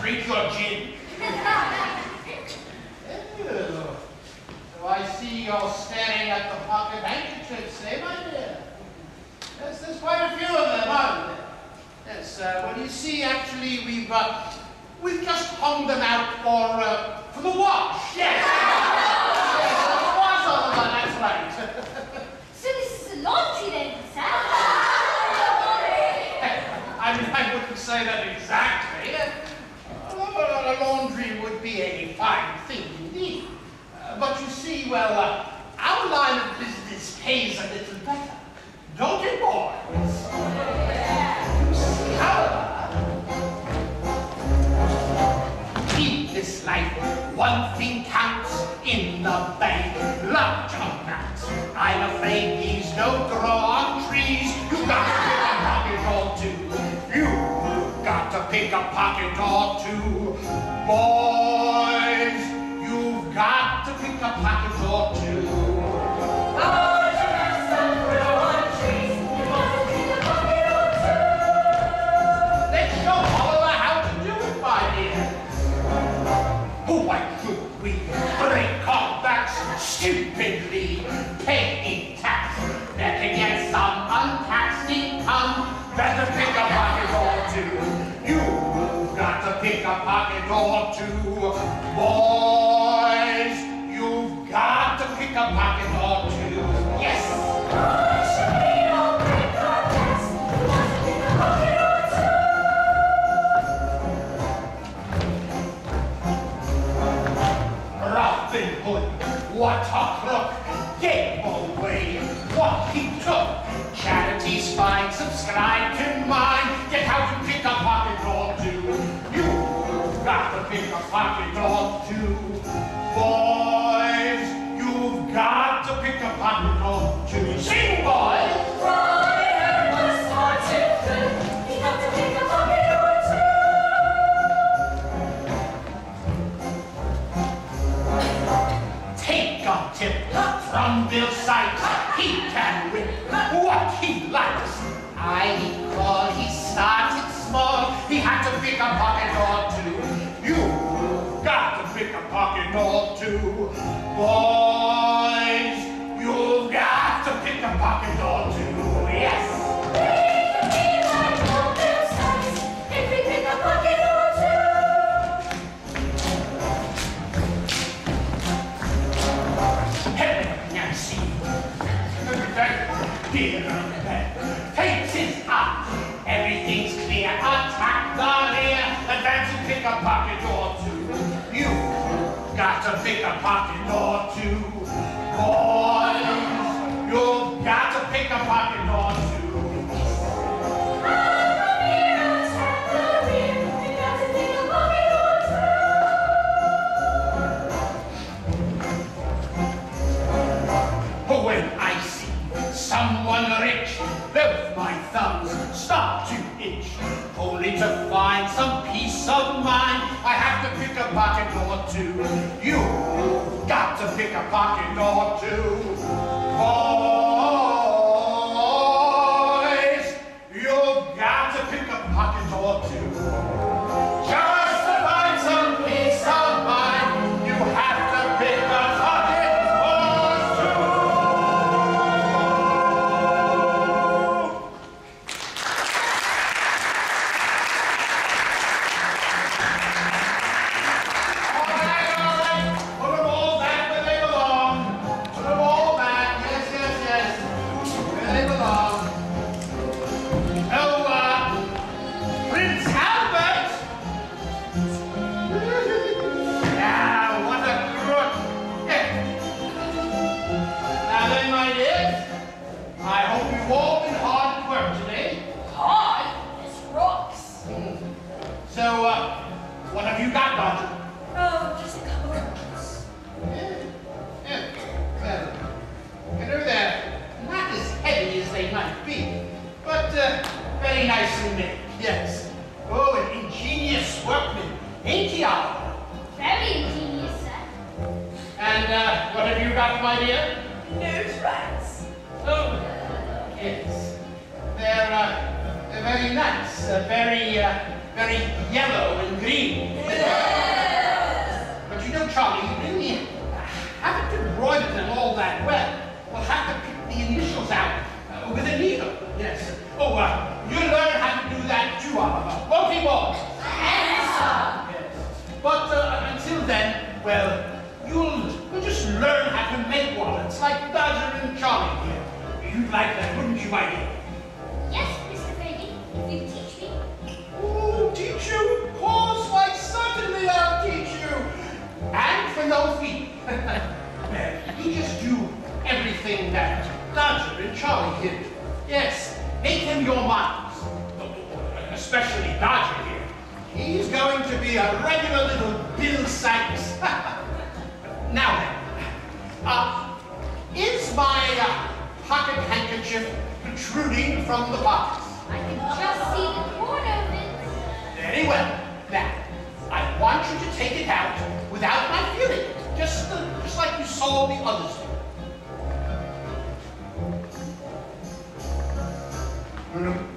drink your gin. Oh, so I see you're staring at the pocket handkerchiefs, eh, my dear? Yes, there's quite a few of them, aren't there? Yes, well, you see, actually, we've just hung them out for the wash. Yes. Yes, the wash of them, that's right. So this is a laundry then, sir? I wouldn't say that exactly. A laundry would be a fine thing indeed. But you see, well, our line of business pays a little better. Don't it, boys? However, in this life, one thing counts in the bank, large amounts. I'm afraid these don't grow on trees. You've got to pick a pocket or two. You've got to pick a pocket or two. Boys, you've got to pick a pocket or two. Why should we break our backs stupidly, paying tax? Better get some untaxed income. Better pick a pocket or two. You've got to pick a pocket or two. Boys, you've got to pick a pocket or two. Yes. What a crook, gave away what he took. Charity's fine, subscribe to mine. Get out and pick a pocket or two. You've got to pick a pocket or two. Boys, you've got to pick a pocket or two. Sing, boys! Tip from Bill's sight, he can whip what he likes. I recall he started small, he had to pick a pocket or two. You've got to pick a pocket or two. Boys, you've got to pick a pocket or two. Yes. If we pick a pocket or takes his up. Everything's clear. Attack the rear. Advance and pick a pocket or two. You've got to pick a pocket or two. Boys, you've got to pick a pocket or two. When I see someone rich, both my thumbs start to itch, only to find some peace of mind. I have to pick a pocket or two. You've got to pick a pocket or two. Boys, you've got to pick a pocket or two. Just to find some peace of mind, you have to pick a pocket. very yellow and green. you learn how to do that too, Oliver. Won't he, boy? Yes, sir. Yes. But until then, well, you'll just learn how to make wallets like Dodger and Charlie here. You'd like that, wouldn't you, my dear? Yes, Mr. Fagin, if you teach me. Oh, teach you? Of course, why certainly I'll teach you. And for no fee. You just do everything that Dodger and Charlie did. Yes, make him your models. Especially Dodger here. He's going to be a regular little Bill Sykes. Now then, is my pocket handkerchief protruding from the pockets? I can just see the corner of it. Very well. Now, I want you to take it out without my feeling it, just like you saw the others do.